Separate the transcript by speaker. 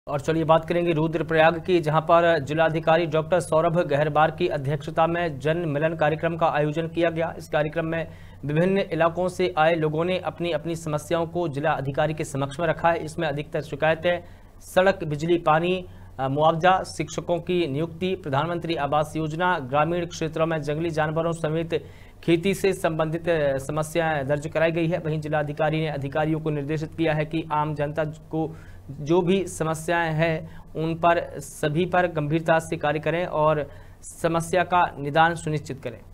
Speaker 1: और चलिए बात करेंगे रुद्रप्रयाग की, जहां पर जिलाधिकारी डॉक्टर सौरभ गहरबार की अध्यक्षता में जन मिलन कार्यक्रम का आयोजन किया गया। इस कार्यक्रम में विभिन्न इलाकों से आए लोगों ने अपनी अपनी समस्याओं को जिला अधिकारी के समक्ष में रखा है। इसमें अधिकतर शिकायतें सड़क, बिजली, पानी, मुआवजा, शिक्षकों की नियुक्ति, प्रधानमंत्री आवास योजना, ग्रामीण क्षेत्रों में जंगली जानवरों समेत खेती से संबंधित समस्याएं दर्ज कराई गई है। वहीं जिलाधिकारी ने अधिकारियों को निर्देशित किया है कि आम जनता को जो भी समस्याएं हैं उन पर सभी पर गंभीरता से कार्य करें और समस्या का निदान सुनिश्चित करें।